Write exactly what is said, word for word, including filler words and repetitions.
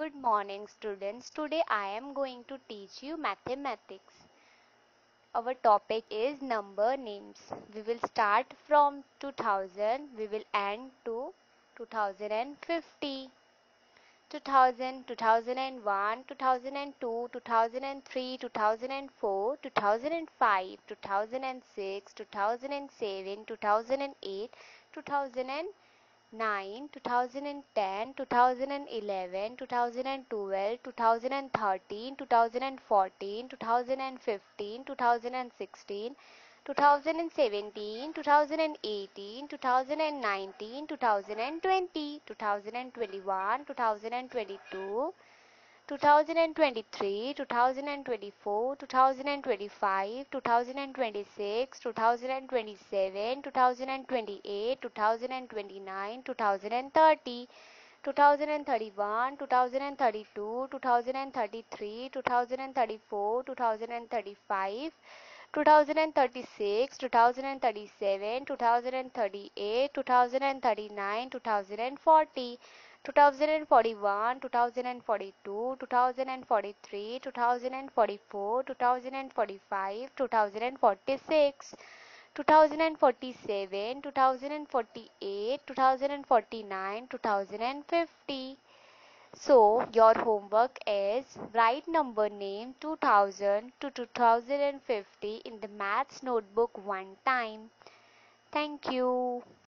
Good morning, students. Today I am going to teach you mathematics. Our topic is number names. We will start from two thousand. We will end to two thousand fifty. two thousand, two thousand one, two thousand two, two thousand three, two thousand four, two thousand five, two thousand six, two thousand seven, two thousand eight, two thousand nine, two thousand ten, two thousand eleven, two thousand twelve, two thousand thirteen, two thousand fourteen, two thousand fifteen, two thousand sixteen, two thousand seventeen, two thousand eighteen, two thousand nineteen, two thousand twenty, two thousand twenty-one, two thousand twenty-two, two thousand twenty-three, two thousand twenty-four, two thousand twenty-five, two thousand twenty-six, two thousand twenty-seven, two thousand twenty-eight, two thousand twenty-nine, two thousand thirty, two thousand thirty-one, two thousand thirty-two, two thousand thirty-three, two thousand thirty-four, two thousand thirty-five, two thousand thirty-six, two thousand thirty-seven, two thousand thirty-eight, two thousand thirty-nine, two thousand forty, two thousand forty-one, two thousand forty-two, two thousand forty-three, two thousand forty-four, two thousand forty-five, two thousand forty-six, two thousand forty-seven, two thousand forty-eight, two thousand forty-nine, two thousand fifty. So, your homework is write number name two thousand to two thousand fifty in the maths notebook one time. Thank you.